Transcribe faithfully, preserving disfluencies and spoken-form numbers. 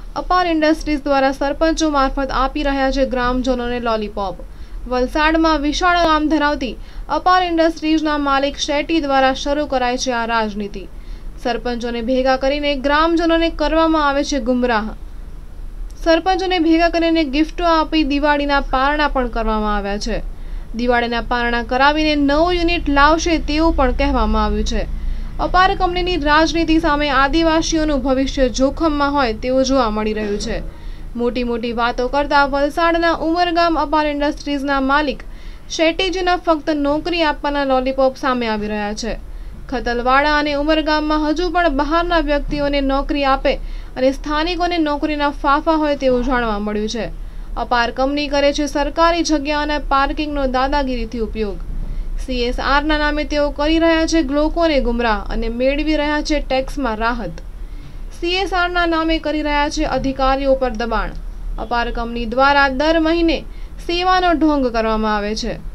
અપાર ઇન્ડસ્ટ્રીઝ દ્વારા સરપંચો મારફત આપી રહ્યા છે ગ્રામજનોને લોલીપોપ। વલસાડમાં વિશાળ નામ ધરાવતી અપાર ઇન્ડસ્ટ્રીઝના માલિક શેટ્ટી દ્વારા શરૂ કરાઈ છે આ રાજનીતિ। સરપંચોને ભેગા કરીને ગ્રામજનોને કરવામાં આવે છે ગુમરાહ। સરપંચોને ભેગા કરીને ગિફ્ટો આપી દિવાળીના પારણા પણ કરવામાં આવ્યા છે। દિવાળીના પારણા કરાવીને નવું યુનિટ લાવશે તેવું પણ કહેવામાં આવ્યું છે। અપાર કંપનીની રાજનીતિ સામે આદિવાસીઓનું ભવિષ્ય જોખમમાં હોય તેવું જોવા મળી રહ્યું છે। મોટી મોટી વાતો કરતા વલસાડના ઉમરગામ અપાર ઇન્ડસ્ટ્રીઝના માલિક શેટ્ટીજીના ફક્ત નોકરી આપવાના લોલીપોપ સામે આવી રહ્યા છે। ખતલવાડા અને ઉમરગામમાં હજુ પણ બહારના વ્યક્તિઓને નોકરી આપે અને સ્થાનિકોને નોકરીના ફાફા હોય તેવું જાણવા મળ્યું છે। અપાર કંપની કરે છે સરકારી જગ્યા અને પાર્કિંગનો દાદાગીરીથી ઉપયોગ। સીએસઆરના નામે તેઓ કરી રહ્યા છે લોકોને ગુમરાહ અને મેળવી રહ્યા છે ટેક્સમાં રાહત। સીએસઆરના નામે કરી રહ્યા છે અધિકારીઓ પર દબાણ। અપાર કંપની દ્વારા દર મહિને સેવાનો ઢોંગ કરવામાં આવે છે।